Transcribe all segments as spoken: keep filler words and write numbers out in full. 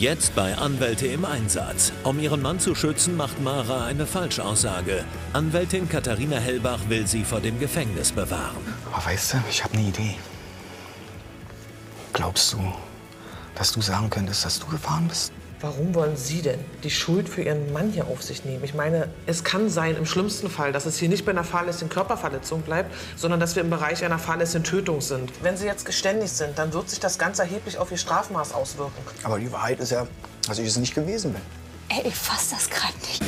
Jetzt bei Anwälte im Einsatz. Um ihren Mann zu schützen, macht Mara eine Falschaussage. Anwältin Katharina Hellbach will sie vor dem Gefängnis bewahren. Aber weißt du, ich habe eine Idee. Glaubst du, dass du sagen könntest, dass du gefahren bist? Warum wollen Sie denn die Schuld für Ihren Mann hier auf sich nehmen? Ich meine, es kann sein, im schlimmsten Fall, dass es hier nicht bei einer fahrlässigen Körperverletzung bleibt, sondern dass wir im Bereich einer fahrlässigen Tötung sind. Wenn Sie jetzt geständig sind, dann wird sich das ganz erheblich auf Ihr Strafmaß auswirken. Aber die Wahrheit ist ja, dass ich es nicht gewesen bin. Ey, ich fass das gerade nicht.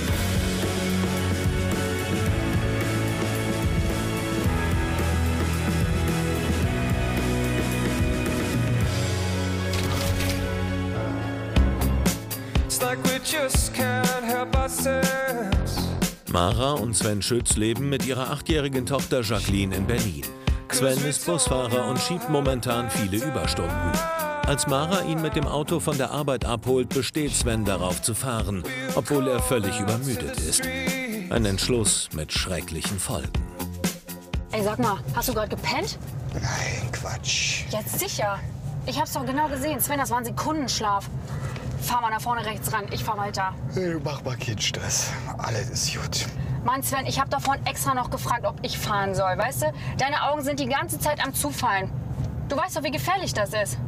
Mara und Sven Schütz leben mit ihrer achtjährigen Tochter Jacqueline in Berlin. Sven ist Busfahrer und schiebt momentan viele Überstunden. Als Mara ihn mit dem Auto von der Arbeit abholt, besteht Sven darauf zu fahren, obwohl er völlig übermüdet ist. Ein Entschluss mit schrecklichen Folgen. Ey, sag mal, hast du gerade gepennt? Nein, Quatsch. Jetzt sicher. Ich hab's doch genau gesehen. Sven, das war ein Sekundenschlaf. Fahr mal nach vorne rechts ran, ich fahr weiter. Hey, mach mal keinen Stress. Alles ist gut. Mann, Sven, ich hab davon extra noch gefragt, ob ich fahren soll, weißt du? Deine Augen sind die ganze Zeit am Zufallen. Du weißt doch, wie gefährlich das ist.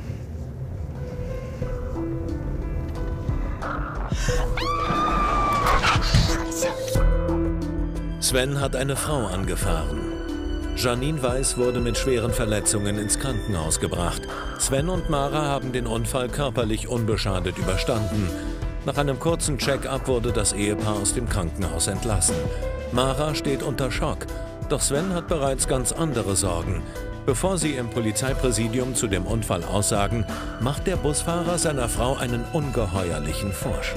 Sven hat eine Frau angefahren. Janine Weiß wurde mit schweren Verletzungen ins Krankenhaus gebracht. Sven und Mara haben den Unfall körperlich unbeschadet überstanden. Nach einem kurzen Check-up wurde das Ehepaar aus dem Krankenhaus entlassen. Mara steht unter Schock, doch Sven hat bereits ganz andere Sorgen. Bevor sie im Polizeipräsidium zu dem Unfall aussagen, macht der Busfahrer seiner Frau einen ungeheuerlichen Vorschlag.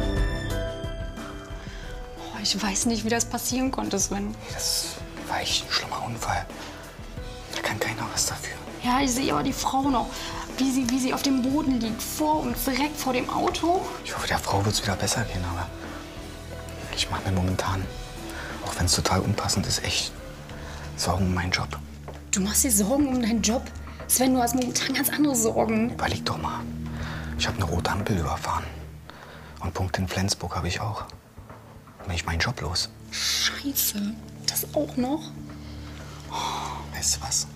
Oh, ich weiß nicht, wie das passieren konnte, Sven. Das war echt ein schlimmer Unfall. Da kann keiner was dafür. Ja, ich sehe aber die Frau noch, wie sie, wie sie auf dem Boden liegt, vor uns, direkt vor dem Auto. Ich hoffe, der Frau wird es wieder besser gehen, aber ich mache mir momentan, auch wenn es total unpassend ist, echt Sorgen um meinen Job. Du machst dir Sorgen um deinen Job? Sven, du hast momentan ganz andere Sorgen. Überleg doch mal. Ich habe eine rote Ampel überfahren. Und Punkt in Flensburg habe ich auch. Dann bin ich meinen Job los. Scheiße. Das auch noch? Oh, weißt du was?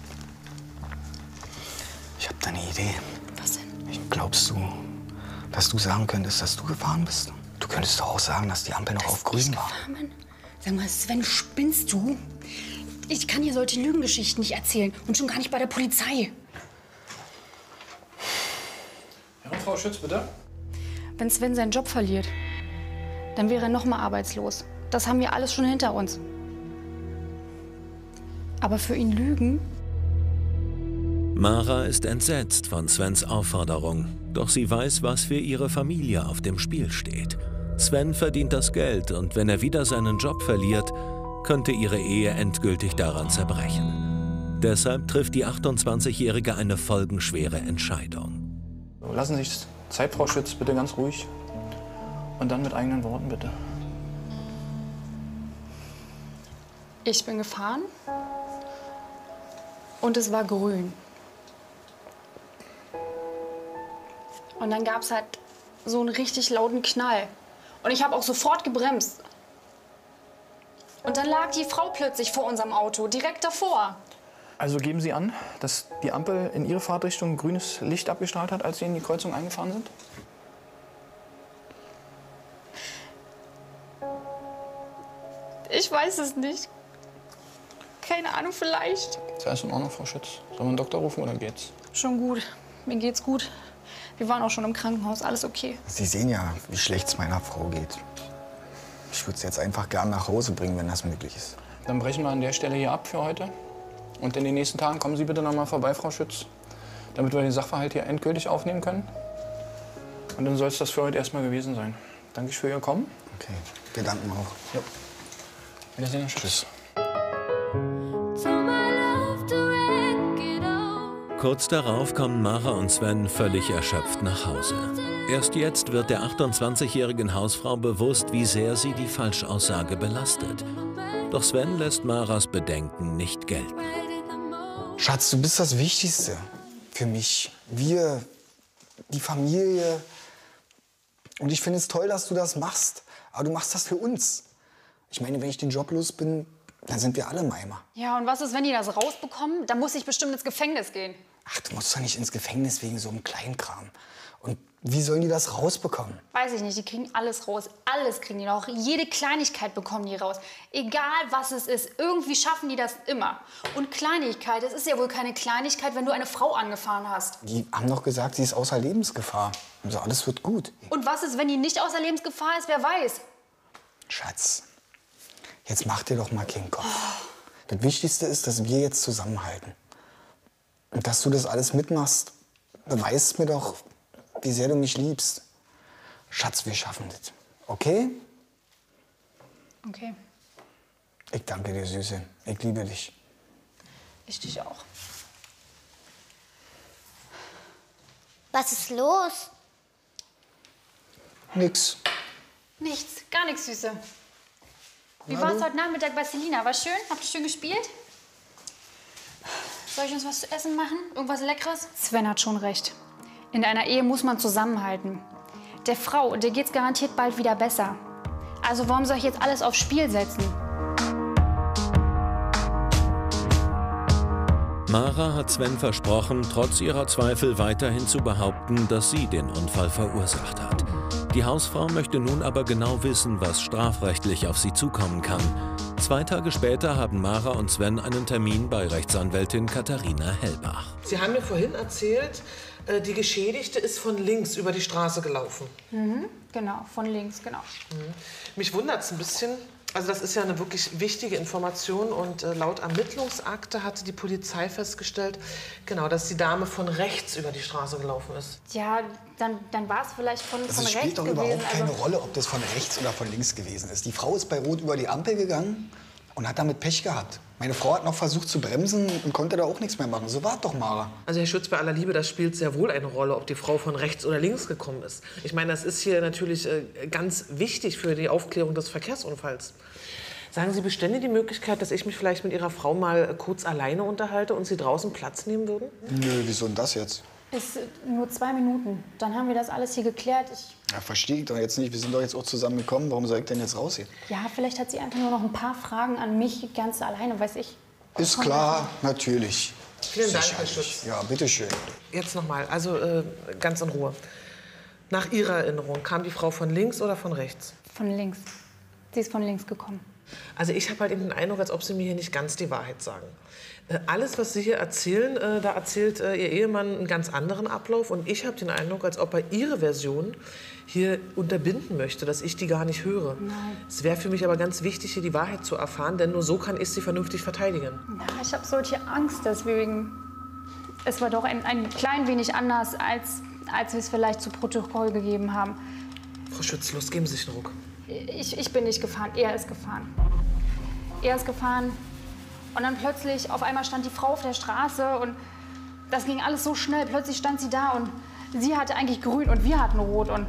Ich habe da eine Idee. Was denn? Glaubst du, dass du sagen könntest, dass du gefahren bist? Du könntest doch auch sagen, dass die Ampel noch dass auf grün ich war. Gefahren bin? Sag mal, Sven, spinnst du? Ich kann hier solche Lügengeschichten nicht erzählen. Und schon gar nicht bei der Polizei. Ja, Frau Schütz, bitte. Wenn Sven seinen Job verliert, dann wäre er noch mal arbeitslos. Das haben wir alles schon hinter uns. Aber für ihn lügen? Mara ist entsetzt von Svens Aufforderung. Doch sie weiß, was für ihre Familie auf dem Spiel steht. Sven verdient das Geld und wenn er wieder seinen Job verliert, könnte ihre Ehe endgültig daran zerbrechen. Deshalb trifft die achtundzwanzigjährige eine folgenschwere Entscheidung. Lassen Sie sich Zeit, Frau Schütz, bitte ganz ruhig. Und dann mit eigenen Worten, bitte. Ich bin gefahren und es war grün. Und dann gab es halt so einen richtig lauten Knall. Und ich habe auch sofort gebremst. Und dann lag die Frau plötzlich vor unserem Auto, direkt davor. Also geben Sie an, dass die Ampel in Ihre Fahrtrichtung grünes Licht abgestrahlt hat, als Sie in die Kreuzung eingefahren sind? Ich weiß es nicht. Keine Ahnung, vielleicht. Ist alles in Ordnung, Frau Schütz? Sollen wir einen Doktor rufen oder geht's? Schon gut. Mir geht's gut. Wir waren auch schon im Krankenhaus. Alles okay. Sie sehen ja, wie schlecht es meiner Frau geht. Ich würde sie jetzt einfach gern nach Hause bringen, wenn das möglich ist. Dann brechen wir an der Stelle hier ab für heute. Und in den nächsten Tagen kommen Sie bitte noch mal vorbei, Frau Schütz, damit wir den Sachverhalt hier endgültig aufnehmen können. Und dann soll es das für heute erstmal gewesen sein. Danke für Ihr Kommen. Okay, wir danken auch. Ja. Wiedersehen, Herr Schütz. Tschüss. Kurz darauf kommen Mara und Sven völlig erschöpft nach Hause. Erst jetzt wird der achtundzwanzigjährigen Hausfrau bewusst, wie sehr sie die Falschaussage belastet. Doch Sven lässt Maras Bedenken nicht gelten. Schatz, du bist das Wichtigste für mich. Wir, die Familie. Und ich finde es toll, dass du das machst. Aber du machst das für uns. Ich meine, wenn ich den Job los bin, dann sind wir alle im Eimer. Ja, und was ist, wenn die das rausbekommen? Dann muss ich bestimmt ins Gefängnis gehen. Ach, du musst doch nicht ins Gefängnis wegen so einem Kleinkram. Und wie sollen die das rausbekommen? Weiß ich nicht, die kriegen alles raus. Alles kriegen die noch. Jede Kleinigkeit bekommen die raus. Egal, was es ist. Irgendwie schaffen die das immer. Und Kleinigkeit, es ist ja wohl keine Kleinigkeit, wenn du eine Frau angefahren hast. Die haben doch gesagt, sie ist außer Lebensgefahr. Also alles wird gut. Und was ist, wenn die nicht außer Lebensgefahr ist? Wer weiß? Schatz, jetzt mach dir doch mal keinen Kopf. Das Wichtigste ist, dass wir jetzt zusammenhalten. Und dass du das alles mitmachst, beweist mir doch, wie sehr du mich liebst. Schatz, wir schaffen das. Okay? Okay, Ich danke dir, Süße. Ich liebe dich. ich dich auch. Was ist los? Nix. Nichts, gar nichts, Süße. Wie Na, war es du? heute Nachmittag bei Selina? War schön? Habt ihr schön gespielt? Soll ich uns was zu essen machen? Irgendwas Leckeres? Sven hat schon recht. In einer Ehe muss man zusammenhalten. Der Frau, der geht's garantiert bald wieder besser. Also warum soll ich jetzt alles aufs Spiel setzen? Mara hat Sven versprochen, trotz ihrer Zweifel weiterhin zu behaupten, dass sie den Unfall verursacht hat. Die Hausfrau möchte nun aber genau wissen, was strafrechtlich auf sie zukommen kann. Zwei Tage später haben Mara und Sven einen Termin bei Rechtsanwältin Katharina Hellbach. Sie haben mir vorhin erzählt, äh, die Geschädigte ist von links über die Straße gelaufen. Mhm, genau, von links, genau. Mhm. Mich wundert es ein bisschen. Also das ist ja eine wirklich wichtige Information und äh, laut Ermittlungsakte hatte die Polizei festgestellt, genau, dass die Dame von rechts über die Straße gelaufen ist. Ja, dann, dann war es vielleicht von, Also von es rechts spielt doch gewesen. überhaupt keine also, Rolle, ob das von rechts oder von links gewesen ist. Die Frau ist bei Rot über die Ampel gegangen und hat damit Pech gehabt. Meine Frau hat noch versucht zu bremsen und konnte da auch nichts mehr machen. So war doch, Mara. Also Herr Schütz, bei aller Liebe, das spielt sehr wohl eine Rolle, ob die Frau von rechts oder links gekommen ist. Ich meine, das ist hier natürlich äh, ganz wichtig für die Aufklärung des Verkehrsunfalls. Sagen Sie, bestände die Möglichkeit, dass ich mich vielleicht mit Ihrer Frau mal kurz alleine unterhalte und Sie draußen Platz nehmen würden? Nö, wieso denn das jetzt? ist nur zwei Minuten. Dann haben wir das alles hier geklärt. Ich, Ja, verstehe ich doch jetzt nicht. Wir sind doch jetzt auch zusammen gekommen. Warum soll ich denn jetzt rausgehen? ja, vielleicht hat sie einfach nur noch ein paar Fragen an mich, ganz alleine, weiß ich. Ist klar, natürlich. Vielen Dank, Herr Sicherlich. Schütz. Ja, bitteschön. Jetzt noch mal, also äh, ganz in Ruhe. Nach Ihrer Erinnerung, kam die Frau von links oder von rechts? Von links. Sie ist von links gekommen. Also ich habe halt eben den Eindruck, als ob Sie mir hier nicht ganz die Wahrheit sagen. Äh, alles, was Sie hier erzählen, äh, da erzählt äh, Ihr Ehemann einen ganz anderen Ablauf. Und ich habe den Eindruck, als ob er Ihre Version hier unterbinden möchte, dass ich die gar nicht höre. Nein. Es wäre für mich aber ganz wichtig, hier die Wahrheit zu erfahren, denn nur so kann ich sie vernünftig verteidigen. Ja, ich habe solche Angst deswegen. Es war doch ein, ein klein wenig anders, als, als wir es vielleicht zu Protokoll gegeben haben. Frau Schütz, los, geben Sie sich einen Ruck. Ich, ich bin nicht gefahren, er ist gefahren. Er ist gefahren und dann plötzlich, auf einmal stand die Frau auf der Straße und das ging alles so schnell. Plötzlich stand sie da und sie hatte eigentlich grün und wir hatten rot und...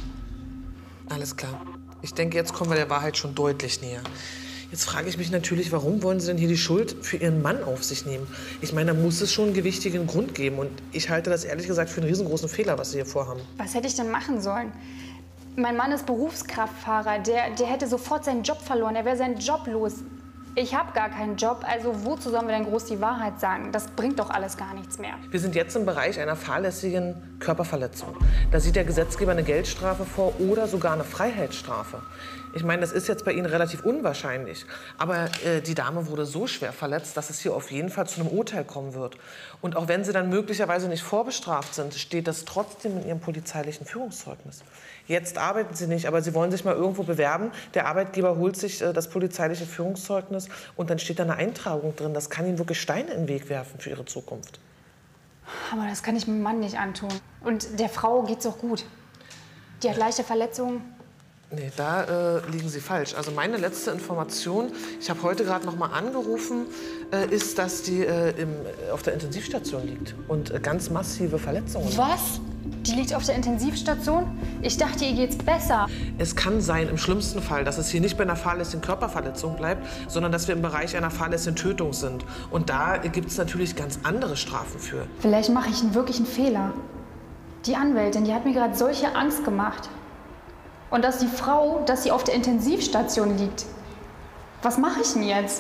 Alles klar. Ich denke, jetzt kommen wir der Wahrheit schon deutlich näher. Jetzt frage ich mich natürlich, warum wollen Sie denn hier die Schuld für Ihren Mann auf sich nehmen? Ich meine, da muss es schon einen gewichtigen Grund geben. Und ich halte das ehrlich gesagt für einen riesengroßen Fehler, was Sie hier vorhaben. Was hätte ich denn machen sollen? Mein Mann ist Berufskraftfahrer. Der, der hätte sofort seinen Job verloren. Er wäre seinen Job los. Ich habe gar keinen Job. Also wozu sollen wir denn groß die Wahrheit sagen? Das bringt doch alles gar nichts mehr. Wir sind jetzt im Bereich einer fahrlässigen Körperverletzung. Da sieht der Gesetzgeber eine Geldstrafe vor oder sogar eine Freiheitsstrafe. Ich meine, das ist jetzt bei Ihnen relativ unwahrscheinlich. Aber äh, die Dame wurde so schwer verletzt, dass es hier auf jeden Fall zu einem Urteil kommen wird. Und auch wenn Sie dann möglicherweise nicht vorbestraft sind, steht das trotzdem in Ihrem polizeilichen Führungszeugnis. Jetzt arbeiten Sie nicht, aber Sie wollen sich mal irgendwo bewerben. Der Arbeitgeber holt sich äh, das polizeiliche Führungszeugnis und dann steht da eine Eintragung drin. Das kann Ihnen wirklich Steine in den Weg werfen für Ihre Zukunft. Aber das kann ich meinem Mann nicht antun. Und der Frau geht's auch gut. Die hat leichte Verletzungen. Nee, da äh, liegen Sie falsch. Also meine letzte Information, ich habe heute gerade noch mal angerufen, äh, ist, dass die äh, im, auf der Intensivstation liegt und äh, ganz massive Verletzungen. Was? Die liegt auf der Intensivstation? Ich dachte, ihr geht's besser. Es kann sein, im schlimmsten Fall, dass es hier nicht bei einer fahrlässigen Körperverletzung bleibt, sondern dass wir im Bereich einer fahrlässigen Tötung sind. Und da gibt es natürlich ganz andere Strafen für. Vielleicht mache ich einen wirklichen Fehler. Die Anwältin, die hat mir gerade solche Angst gemacht. Und dass die Frau, dass sie auf der Intensivstation liegt. Was mache ich denn jetzt?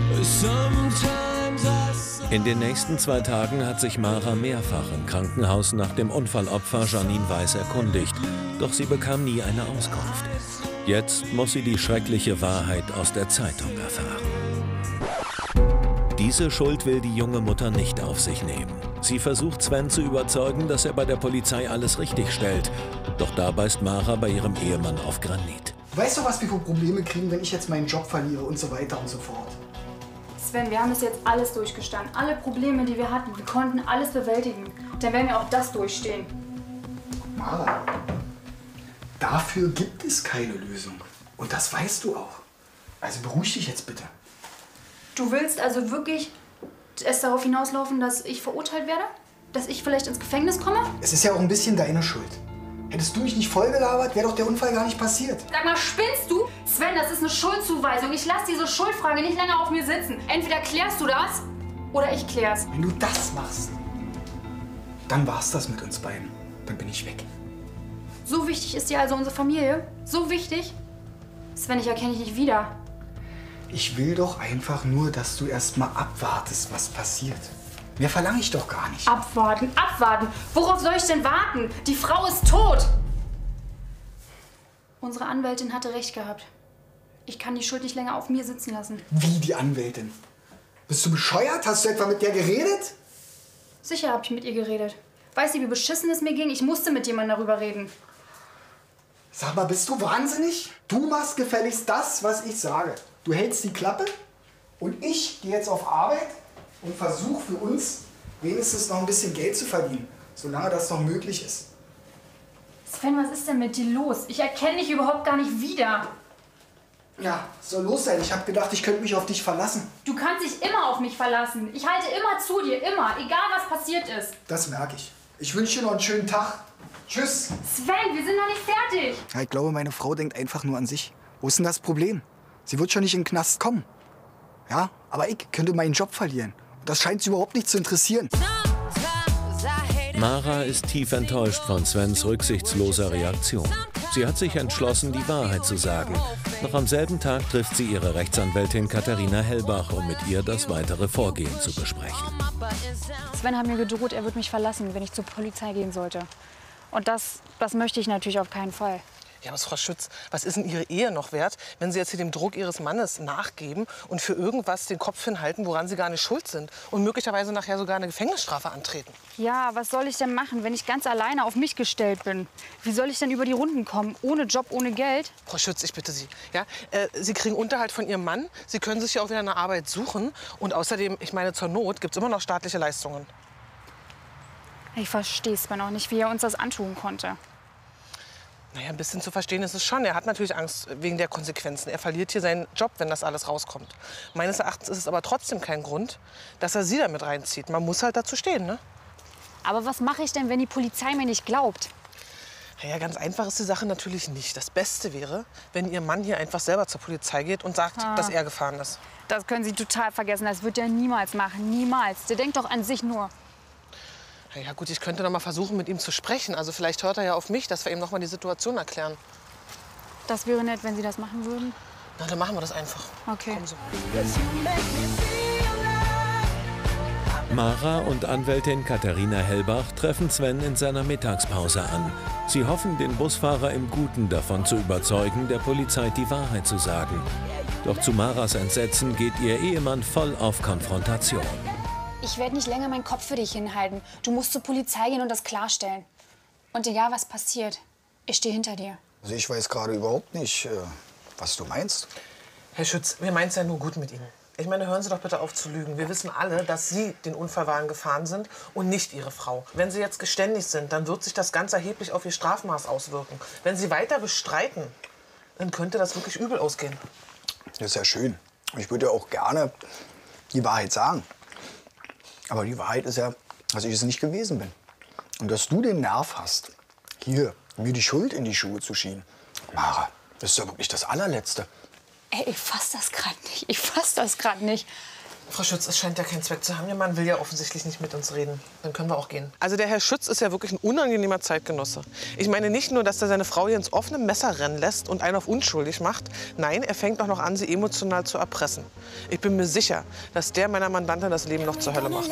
In den nächsten zwei Tagen hat sich Mara mehrfach im Krankenhaus nach dem Unfallopfer Janine Weiß erkundigt. Doch sie bekam nie eine Auskunft. Jetzt muss sie die schreckliche Wahrheit aus der Zeitung erfahren. Diese Schuld will die junge Mutter nicht auf sich nehmen. Sie versucht Sven zu überzeugen, dass er bei der Polizei alles richtig stellt. Doch da beißt Mara bei ihrem Ehemann auf Granit. Weißt du, was wir für Probleme kriegen, wenn ich jetzt meinen Job verliere und so weiter und so fort? Sven, wir haben es jetzt alles durchgestanden. Alle Probleme, die wir hatten, wir konnten alles bewältigen. Dann werden wir auch das durchstehen. Mara, dafür gibt es keine Lösung. Und das weißt du auch. Also beruhig dich jetzt bitte. Du willst also wirklich es darauf hinauslaufen, dass ich verurteilt werde? Dass ich vielleicht ins Gefängnis komme? Es ist ja auch ein bisschen deine Schuld. Hättest du mich nicht vollgelabert, wäre doch der Unfall gar nicht passiert. Sag mal, spinnst du? Sven, das ist eine Schuldzuweisung. Ich lasse diese Schuldfrage nicht länger auf mir sitzen. Entweder klärst du das oder ich klär's. Wenn du das machst, dann war's das mit uns beiden. Dann bin ich weg. So wichtig ist dir also unsere Familie? So wichtig? Sven, ich erkenne dich nicht wieder. Ich will doch einfach nur, dass du erst mal abwartest, was passiert. Mehr verlange ich doch gar nicht. Abwarten, abwarten. Worauf soll ich denn warten? Die Frau ist tot. Unsere Anwältin hatte recht gehabt. Ich kann die Schuld nicht länger auf mir sitzen lassen. Wie die Anwältin? Bist du bescheuert? Hast du etwa mit der geredet? Sicher habe ich mit ihr geredet. Weißt du, wie beschissen es mir ging? Ich musste mit jemandem darüber reden. Sag mal, bist du wahnsinnig? Du machst gefälligst das, was ich sage. Du hältst die Klappe und ich gehe jetzt auf Arbeit und versuche für uns wenigstens noch ein bisschen Geld zu verdienen, solange das noch möglich ist. Sven, was ist denn mit dir los? Ich erkenne dich überhaupt gar nicht wieder. Ja, soll los sein. Ich habe gedacht, ich könnte mich auf dich verlassen. Du kannst dich immer auf mich verlassen. Ich halte immer zu dir, immer, egal was passiert ist. Das merke ich. Ich wünsche dir noch einen schönen Tag. Tschüss. Sven, wir sind noch nicht fertig. Ja, ich glaube, meine Frau denkt einfach nur an sich. Wo ist denn das Problem? Sie wird schon nicht in den Knast kommen. Ja, aber ich könnte meinen Job verlieren. Und das scheint sie überhaupt nicht zu interessieren. Mara ist tief enttäuscht von Svens rücksichtsloser Reaktion. Sie hat sich entschlossen, die Wahrheit zu sagen. Noch am selben Tag trifft sie ihre Rechtsanwältin Katharina Hellbach, um mit ihr das weitere Vorgehen zu besprechen. Sven hat mir gedroht, er wird mich verlassen, wenn ich zur Polizei gehen sollte. Und das, das möchte ich natürlich auf keinen Fall. Ja, aber Frau Schütz, was ist denn Ihre Ehe noch wert, wenn Sie jetzt hier dem Druck Ihres Mannes nachgeben und für irgendwas den Kopf hinhalten, woran Sie gar nicht schuld sind und möglicherweise nachher sogar eine Gefängnisstrafe antreten? Ja, was soll ich denn machen, wenn ich ganz alleine auf mich gestellt bin? Wie soll ich denn über die Runden kommen? Ohne Job, ohne Geld? Frau Schütz, ich bitte Sie. Ja, äh, Sie kriegen Unterhalt von Ihrem Mann. Sie können sich ja auch wieder eine Arbeit suchen. Und außerdem, ich meine, zur Not gibt es immer noch staatliche Leistungen. Ich verstehe es mir noch nicht, wie er uns das antun konnte. Naja, ein bisschen zu verstehen ist es schon. Er hat natürlich Angst wegen der Konsequenzen. Er verliert hier seinen Job, wenn das alles rauskommt. Meines Erachtens ist es aber trotzdem kein Grund, dass er Sie damit reinzieht. Man muss halt dazu stehen, ne? Aber was mache ich denn, wenn die Polizei mir nicht glaubt? Naja, ganz einfach ist die Sache natürlich nicht. Das Beste wäre, wenn Ihr Mann hier einfach selber zur Polizei geht und sagt, Ah. dass er gefahren ist. Das können Sie total vergessen. Das wird er niemals machen. Niemals. Der denkt doch an sich nur. Ja gut, ich könnte noch mal versuchen, mit ihm zu sprechen. Also vielleicht hört er ja auf mich, dass wir ihm noch mal die Situation erklären. Das wäre nett, wenn Sie das machen würden. Na, dann machen wir das einfach. Okay. Kommen Sie. Mara und Anwältin Katharina Hellbach treffen Sven in seiner Mittagspause an. Sie hoffen, den Busfahrer im Guten davon zu überzeugen, der Polizei die Wahrheit zu sagen. Doch zu Maras Entsetzen geht ihr Ehemann voll auf Konfrontation. Ich werde nicht länger meinen Kopf für dich hinhalten. Du musst zur Polizei gehen und das klarstellen. Und egal, was passiert, ich stehe hinter dir. Also ich weiß gerade überhaupt nicht, was du meinst. Herr Schütz, wir meinen es ja nur gut mit Ihnen. Ich meine, hören Sie doch bitte auf zu lügen. Wir wissen alle, dass Sie den Unfallwagen gefahren sind und nicht Ihre Frau. Wenn Sie jetzt geständig sind, dann wird sich das ganz erheblich auf Ihr Strafmaß auswirken. Wenn Sie weiter bestreiten, dann könnte das wirklich übel ausgehen. Das ist ja schön. Ich würde ja auch gerne die Wahrheit sagen. Aber die Wahrheit ist ja, dass ich es nicht gewesen bin. Und dass du den Nerv hast, hier mir die Schuld in die Schuhe zu schieben. Mara, das ist ja wirklich das Allerletzte. Ey, ich fass das gerade nicht. Ich fass das gerade nicht. Frau Schütz, es scheint ja keinen Zweck zu haben. Ihr Mann will ja offensichtlich nicht mit uns reden. Dann können wir auch gehen. Also der Herr Schütz ist ja wirklich ein unangenehmer Zeitgenosse. Ich meine nicht nur, dass er seine Frau hier ins offene Messer rennen lässt und einen auf unschuldig macht. Nein, er fängt auch noch an, sie emotional zu erpressen. Ich bin mir sicher, dass der meiner Mandantin das Leben noch zur Hölle macht.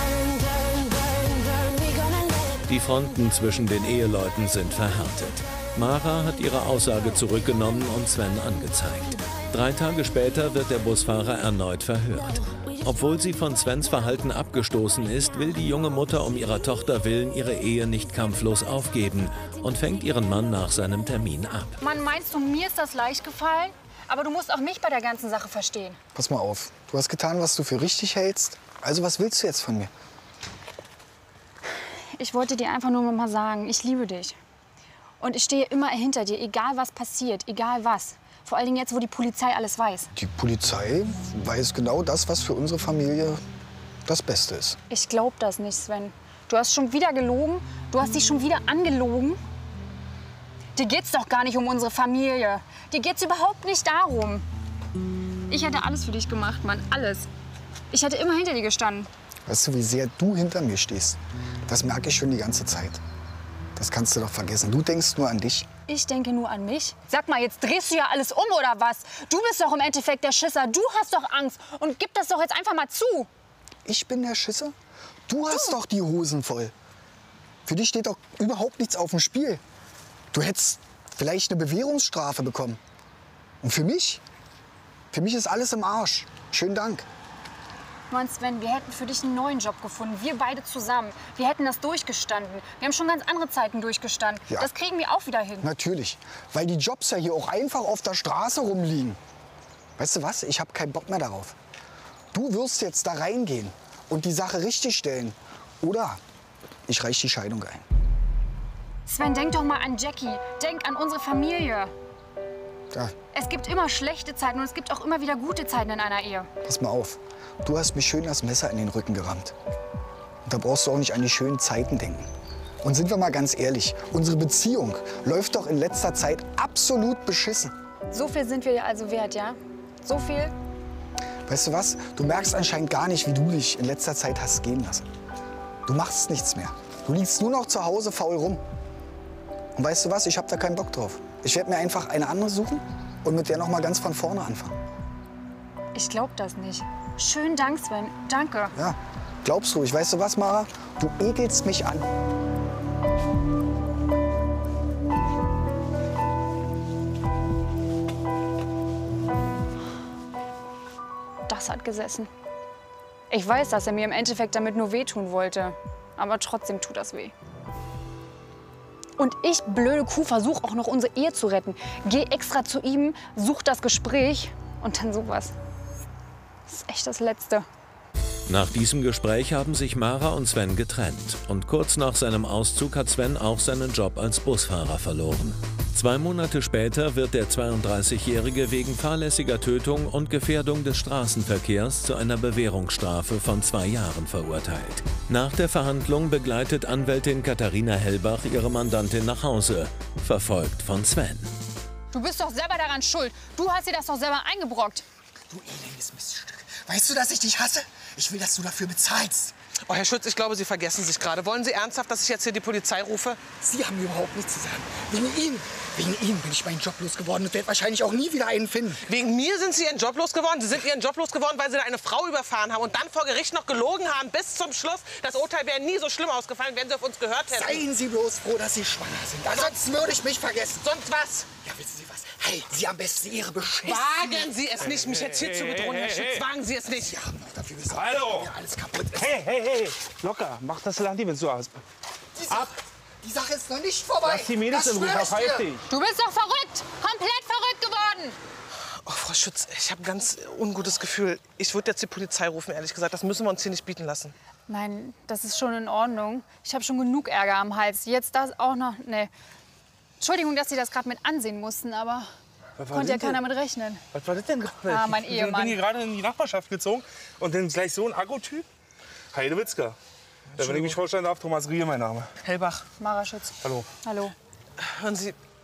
Die Fronten zwischen den Eheleuten sind verhärtet. Mara hat ihre Aussage zurückgenommen und Sven angezeigt. Drei Tage später wird der Busfahrer erneut verhört. Obwohl sie von Svens Verhalten abgestoßen ist, will die junge Mutter um ihrer Tochter willen ihre Ehe nicht kampflos aufgeben und fängt ihren Mann nach seinem Termin ab. Mann, meinst du, mir ist das leicht gefallen? Aber du musst auch mich bei der ganzen Sache verstehen. Pass mal auf, du hast getan, was du für richtig hältst. Also was willst du jetzt von mir? Ich wollte dir einfach nur noch mal sagen, ich liebe dich. Und ich stehe immer hinter dir, egal was passiert, egal was. Vor allen Dingen jetzt, wo die Polizei alles weiß. Die Polizei weiß genau das, was für unsere Familie das Beste ist. Ich glaube das nicht, Sven. Du hast schon wieder gelogen, du hast dich schon wieder angelogen. Dir geht's doch gar nicht um unsere Familie. Dir geht's überhaupt nicht darum. Ich hätte alles für dich gemacht, Mann, alles. Ich hätte immer hinter dir gestanden. Weißt du, wie sehr du hinter mir stehst? Das merke ich schon die ganze Zeit. Das kannst du doch vergessen. Du denkst nur an dich. Ich denke nur an mich. Sag mal, jetzt drehst du ja alles um, oder was? Du bist doch im Endeffekt der Schisser. Du hast doch Angst. Und gib das doch jetzt einfach mal zu. Ich bin der Schisser? Du hast du. doch die Hosen voll. Für dich steht doch überhaupt nichts auf dem Spiel. Du hättest vielleicht eine Bewährungsstrafe bekommen. Und für mich? Für mich ist alles im Arsch. Schönen Dank. Mann, Sven, wir hätten für dich einen neuen Job gefunden. Wir beide zusammen. Wir hätten das durchgestanden. Wir haben schon ganz andere Zeiten durchgestanden. Ja. Das kriegen wir auch wieder hin. Natürlich. Weil die Jobs ja hier auch einfach auf der Straße rumliegen. Weißt du was? Ich habe keinen Bock mehr darauf. Du wirst jetzt da reingehen und die Sache richtig stellen. Oder ich reiche die Scheidung ein. Sven, denk doch mal an Jackie. Denk an unsere Familie. Ja. Es gibt immer schlechte Zeiten und es gibt auch immer wieder gute Zeiten in einer Ehe. Pass mal auf. Du hast mir schön das Messer in den Rücken gerammt. Und da brauchst du auch nicht an die schönen Zeiten denken. Und sind wir mal ganz ehrlich, unsere Beziehung läuft doch in letzter Zeit absolut beschissen. So viel sind wir dir also wert, ja? So viel? Weißt du was? Du merkst anscheinend gar nicht, wie du dich in letzter Zeit hast gehen lassen. Du machst nichts mehr. Du liegst nur noch zu Hause faul rum. Und weißt du was? Ich hab da keinen Bock drauf. Ich werde mir einfach eine andere suchen und mit der noch mal ganz von vorne anfangen. Ich glaub das nicht. Schönen Dank, Sven. Danke. Ja, glaubst du, ich weißt du was, Mara? Du ekelst mich an. Das hat gesessen. Ich weiß, dass er mir im Endeffekt damit nur wehtun wollte. Aber trotzdem tut das weh. Und ich, blöde Kuh, versuche auch noch unsere Ehe zu retten. Geh extra zu ihm, such das Gespräch und dann sowas. Das ist echt das Letzte. Nach diesem Gespräch haben sich Mara und Sven getrennt. Und kurz nach seinem Auszug hat Sven auch seinen Job als Busfahrer verloren. Zwei Monate später wird der zweiunddreißigjährige wegen fahrlässiger Tötung und Gefährdung des Straßenverkehrs zu einer Bewährungsstrafe von zwei Jahren verurteilt. Nach der Verhandlung begleitet Anwältin Katharina Hellbach ihre Mandantin nach Hause, verfolgt von Sven. Du bist doch selber daran schuld. Du hast dir das doch selber eingebrockt. Du elendes Miststück. Weißt du, dass ich dich hasse? Ich will, dass du dafür bezahlst. Oh, Herr Schütz, ich glaube, Sie vergessen sich gerade. Wollen Sie ernsthaft, dass ich jetzt hier die Polizei rufe? Sie haben überhaupt nichts zu sagen. Wegen Ihnen. Wegen Ihnen bin ich meinen Job losgeworden und werde wahrscheinlich auch nie wieder einen finden. Wegen mir sind Sie Ihren Job losgeworden? Sie sind Ihren Job losgeworden, weil Sie da eine Frau überfahren haben und dann vor Gericht noch gelogen haben bis zum Schluss. Das Urteil wäre nie so schlimm ausgefallen, wenn Sie auf uns gehört hätten. Seien Sie bloß froh, dass Sie schwanger sind. Ansonsten würde ich mich vergessen. Sonst was? Ja, wissen Sie was? Halten Sie am besten Ihre Beschissen. Wagen Sie es nicht, mich jetzt hier zu bedrohen, Herr Schütz. Wagen Sie es nicht. Sie haben doch dafür gesorgt, Hallo. dass mir alles kaputt ist. Hey, hey, hey, locker, mach das Land, wenn du hast. Die Sache, die Sache ist noch nicht vorbei. Lass die Mädels Das in Ruhe, schwör ich verpfeif dir. dich. Du bist doch verrückt. Komplett verrückt geworden. Oh, Frau Schütz, ich habe ein ganz ungutes Gefühl. Ich würde jetzt die Polizei rufen, ehrlich gesagt. Das müssen wir uns hier nicht bieten lassen. Nein, das ist schon in Ordnung. Ich habe schon genug Ärger am Hals. Jetzt das auch noch. Nee. Entschuldigung, dass Sie das gerade mit ansehen mussten, aber konnte ja keiner mit rechnen. Was war das denn gerade? Ah, mein Ich Ehemann. bin hier gerade in die Nachbarschaft gezogen und dann gleich so ein Akku-Typ. Heidewitzka. Ja, wenn ich mich vorstellen darf, Thomas Riehe mein Name. Hellbach, Mara Schütz. Hallo. Hallo. hören Sie,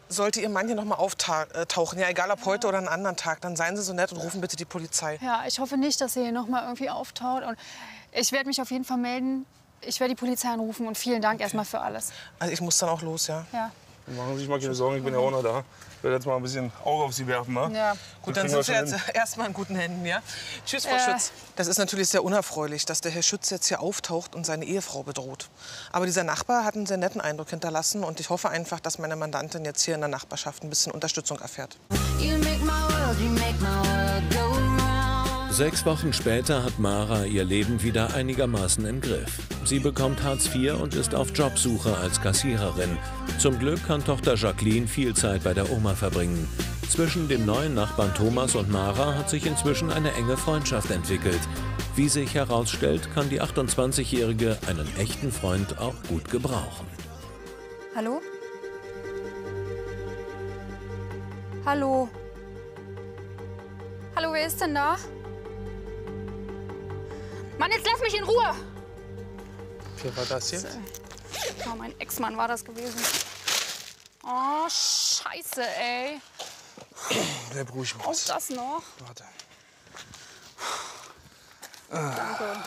sollte Ihr Mann hier noch mal auftauchen, ja, egal ob heute oder einen anderen Tag, dann seien Sie so nett und rufen bitte die Polizei. Ja, ich hoffe nicht, dass er hier noch mal irgendwie auftaucht. Und ich werde mich auf jeden Fall melden. Ich werde die Polizei anrufen und vielen Dank okay. erstmal für alles. Also ich muss dann auch los, ja? Ja. Machen Sie sich mal keine Sorgen, ich bin ja auch noch da. Ich werde jetzt mal ein bisschen Auge auf Sie werfen, ne? Ja, gut, dann sind Sie jetzt erstmal in guten Händen, ja? Tschüss, Frau äh. Schütz. Das ist natürlich sehr unerfreulich, dass der Herr Schütz jetzt hier auftaucht und seine Ehefrau bedroht. Aber dieser Nachbar hat einen sehr netten Eindruck hinterlassen und ich hoffe einfach, dass meine Mandantin jetzt hier in der Nachbarschaft ein bisschen Unterstützung erfährt. You make my world, you make my world go round. Sechs Wochen später hat Mara ihr Leben wieder einigermaßen im Griff. Sie bekommt Hartz vier und ist auf Jobsuche als Kassiererin. Zum Glück kann Tochter Jacqueline viel Zeit bei der Oma verbringen. Zwischen dem neuen Nachbarn Thomas und Mara hat sich inzwischen eine enge Freundschaft entwickelt. Wie sich herausstellt, kann die achtundzwanzigjährige einen echten Freund auch gut gebrauchen. Hallo? Hallo? Hallo, wer ist denn da? Mann, jetzt lass mich in Ruhe! Wer war das jetzt? Oh, mein Ex-Mann war das gewesen. Oh, scheiße, ey. Bleib ruhig, Maus. Auch das noch? Warte. Danke.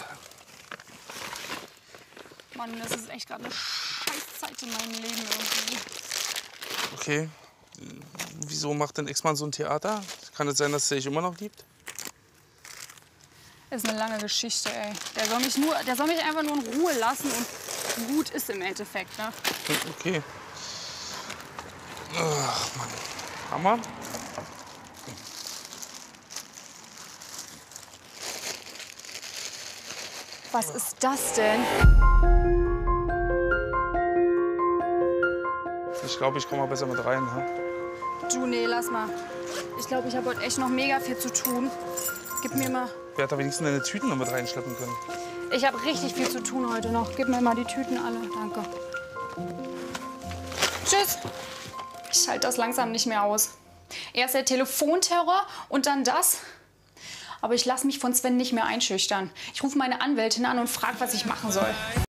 Mann, das ist echt gerade eine Scheißzeit in meinem Leben irgendwie. Okay. Wieso macht dein Ex-Mann so ein Theater? Kann es sein, dass er dich immer noch liebt? Das ist eine lange Geschichte, ey. Der soll mich, nur, der soll mich einfach nur in Ruhe lassen und gut ist im Endeffekt, ne? Okay. Ach, Mann. Hammer? Was ist das denn? Ich glaube, ich komme mal besser mit rein. Ne? Du, nee, lass mal. Ich glaube, ich habe heute echt noch mega viel zu tun. Gib mir mal... Wer hat da wenigstens deine Tüten noch mit reinschleppen können? Ich habe richtig viel zu tun heute noch. Gib mir mal die Tüten alle. Danke. Tschüss. Ich halte das langsam nicht mehr aus. Erst der Telefonterror und dann das. Aber ich lasse mich von Sven nicht mehr einschüchtern. Ich rufe meine Anwältin an und frage, was ich machen soll.